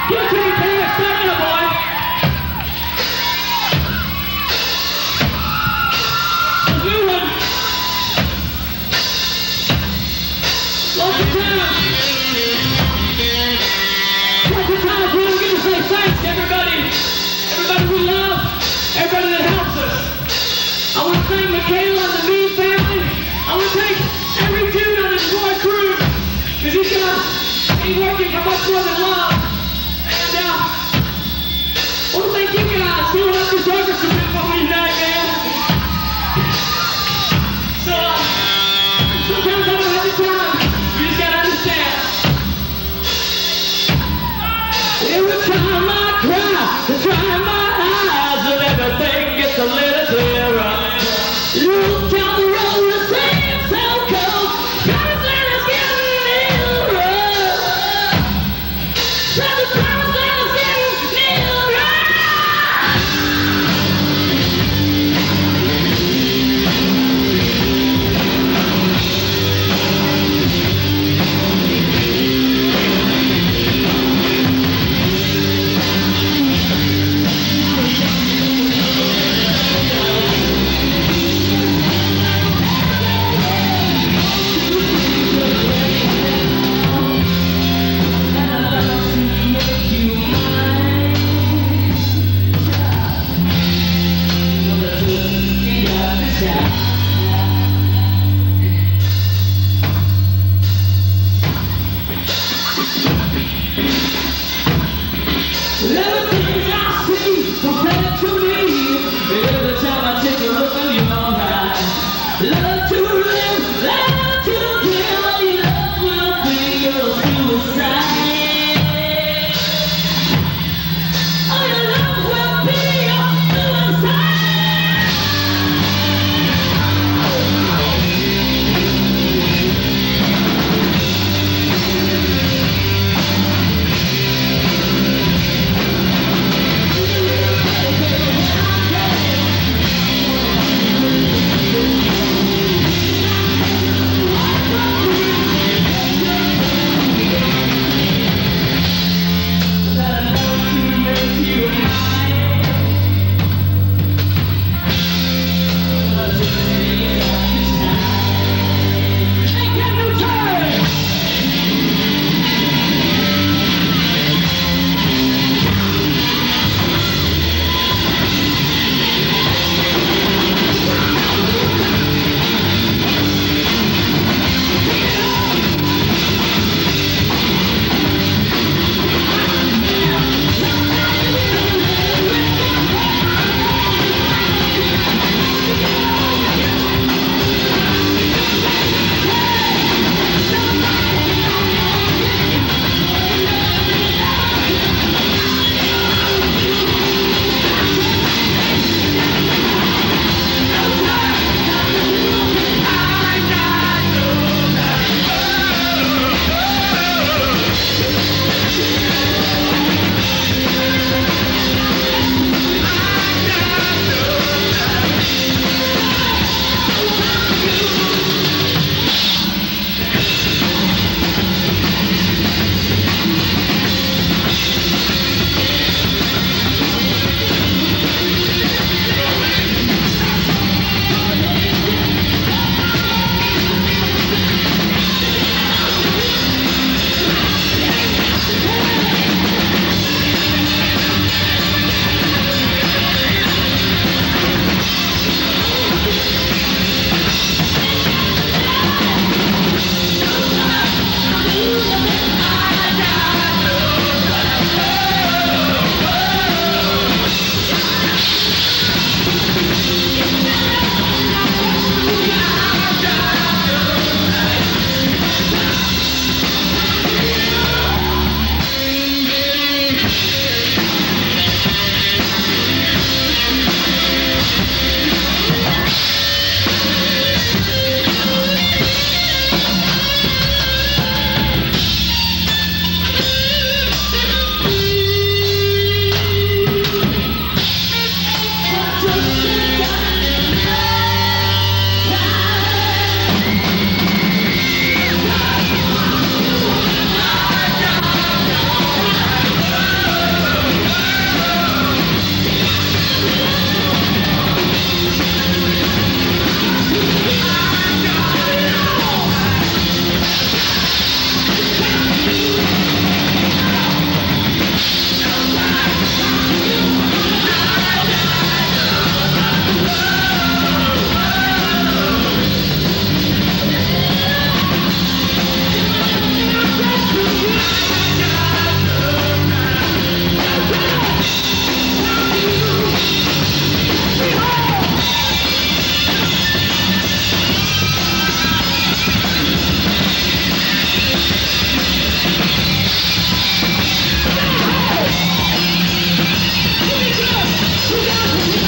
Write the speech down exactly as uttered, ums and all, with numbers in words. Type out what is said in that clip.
Give it to me, Taylor. Stand up, boy. A new one. Lots of time. Lots of times we don't get to say thanks to everybody. Everybody we love. Everybody that helps us. I want to thank Michaela and the Mean family. I want to thank every dude on this boy crew. Because he's gonna be working for much more than love. And uh, I want to thank you guys for doing up this orchestra bit for me tonight, man. So, uh, sometimes I don't have the time. You just gotta understand. Every time I cry, I dry my eyes, and everything gets a little clearer. Look down the road and say it's so cold. Promising is getting nearer. Said the promising is getting nearer. Everything I see compared to me. Every time I take a look in your eyes. Love to live, love to kill. Your love will be your suicide. Oh, your love will be your suicide. We got to